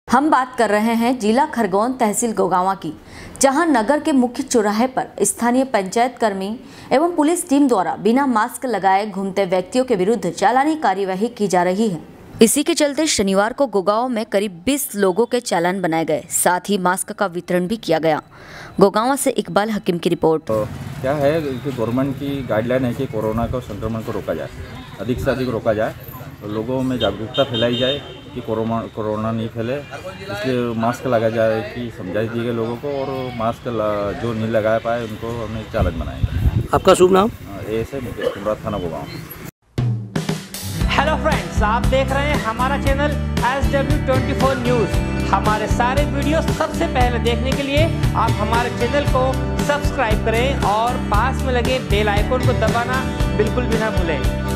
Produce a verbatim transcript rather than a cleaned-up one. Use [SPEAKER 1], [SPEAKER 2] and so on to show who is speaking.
[SPEAKER 1] हम बात कर रहे हैं जिला खरगोन तहसील गोगांवा की, जहां नगर के मुख्य चौराहे पर स्थानीय पंचायत कर्मी एवं पुलिस टीम द्वारा बिना मास्क लगाए घूमते व्यक्तियों के विरुद्ध चालानी कार्यवाही की जा रही है। इसी के चलते शनिवार को गोगांव में करीब बीस लोगों के चालान बनाए गए, साथ ही मास्क का वितरण भी किया गया। गोगांवा से इकबाल हकीम की रिपोर्ट।
[SPEAKER 2] तो क्या है कि गवर्नमेंट की गाइडलाइन है कि कोरोना को संक्रमण को रोका जाए, अधिक से अधिक रोका जाए, तो लोगों में जागरूकता फैलाई जाए कि कोरोना कोरोना नहीं फैले, इसलिए मास्क लगा जाए कि समझाई दी गई लोगों को, और मास्क जो नहीं लगा पाए उनको हमने चालान बनाएंगे।
[SPEAKER 3] आपका शुभ नाम?
[SPEAKER 2] ऐसे मुकेश कुमार, थाना गोगांव।
[SPEAKER 4] हेलो फ्रेंड्स, आप देख रहे हैं हमारा channel S W twenty four news. हमारे सारे वीडियो सबसे पहले देखने के लिए आप हमारे चैनल को सब्सक्राइब करें और पास में लगे बेल आइकन को दबाना बिल्कुल भी ना भूलें।